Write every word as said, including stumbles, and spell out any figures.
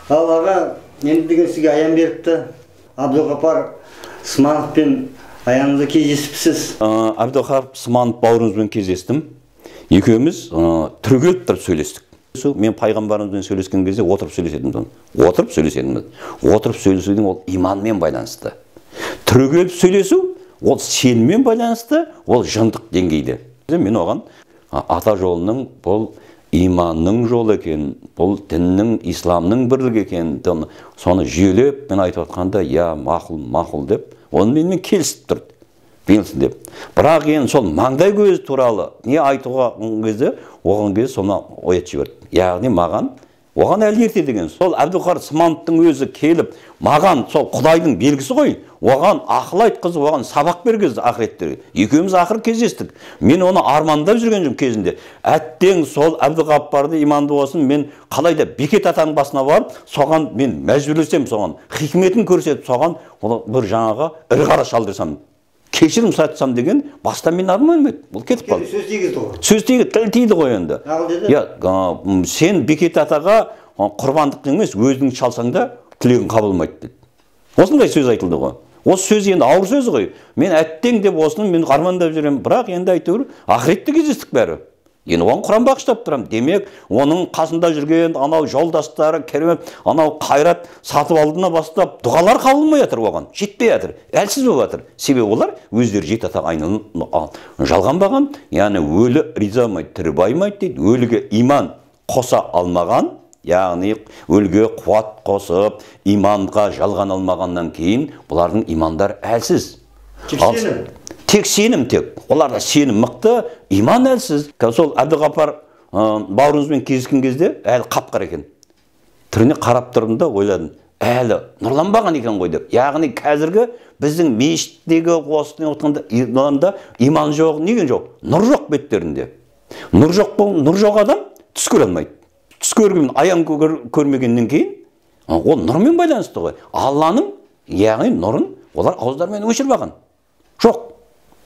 Ал аға, енді деген сізге аян беріпті. Абдуғапар Смановпен аяныңызда кездесіпсіз. Абдуғапар Сманов бауырымызбен кездестім. Екеуміз түрегеліп тұрып сөйлестік. Мен пайғамбарымызбен сөйлескен кезде отырып сөйлесетінмін. Отырып сөйлесетінмін. Отырып сөйлесудің ол иманмен байланысты. Түрегеліп сөйлесу ол сеніммен байланысты, ол жындық деңгейде. Мен оған ата жолының бұл иманның жолы екен, бұл діннің, исламның бірлігі екен, соны жүйелеп мен айтып отқанда, я мақұл, мақұл деп, оны менімен келісіп тұрды. Белсін деп. Бірақ ең сол маңдай көзі туралы не айтуға кезде, оған кезде соны оят жіберді. Яғни маған, оған әлі ерте деген. Сол Абдуғапар Смановтың өзі келіп, маған сол Құдайдың белгісі ғой, оған ақыл айтқызып, оған сабақ бергізді ақыреттерге. Екеуміз ақыр кездестік. Мен оны армандап жүрген жым кезінде. Әттең сол Абдуғапарды иманды болсын, мен қалайда Бекет атаның басына барып, соған мен мәжбүрлесем, соған хикметін көрсетіп, соған бір жаңаға ірі қара шалдырсам, кешірім сатсам деген баста мен арман еді. Бұл кетіп қалды. Сөз тигізді ғой. Сөз тигізді, тіл тиді ғой енді. Ағыл деді. Я, сен Бекет атаға құрбандық емес, өзің шалсаң да тілегін қабылмайды деді. Осындай сөз айтылды ғой. Осы сөз енді ауыр сөз ғой. Мен әттең деп осыны мен армандап жүремін, бірақ енді әйтеуір ақыретте кездестік бәрі. Енді оған Құран бағыштап тұрам. Демек, оның қасында жүрген анау жолдастары, керемет, анау қайрат сатып алдына бастап, дұғалар қабылмай жатыр оған. Жетпей жатыр. Әлсіз болып жатыр. Себебі олар өздері жеті ата айналып жалғанбаған, яғни өлі ризамайды, тірі баймайды дейді. Өліге иман қоса алмаған, яғни өлге қуат қосып, иманға жалған алмағаннан кейін бұлардың имандар әлсіз. Сенім. Тек сенім тек. Оларда сенім мықты, иман әлсіз. Сол Абдуғапар бауырымызбен кездескен кезде әлі қап-қара екен. Түріне қарап тұрдым да ойладым, әлі нұрланбаған екен ғой деп. Яғни қазіргі біздің мешіттегі осыны отырғанда иман жоқ, неге жоқ? Нұр жоқ беттерінде. Нұр жоқ, нұр жоқ адам түс көре алмайды. Түс көрген, аян көрмегеннен кейін, ол нұрмен байланысты ғой. Алланың, яғни нұрын олар ауыздарымен өшіріп алған.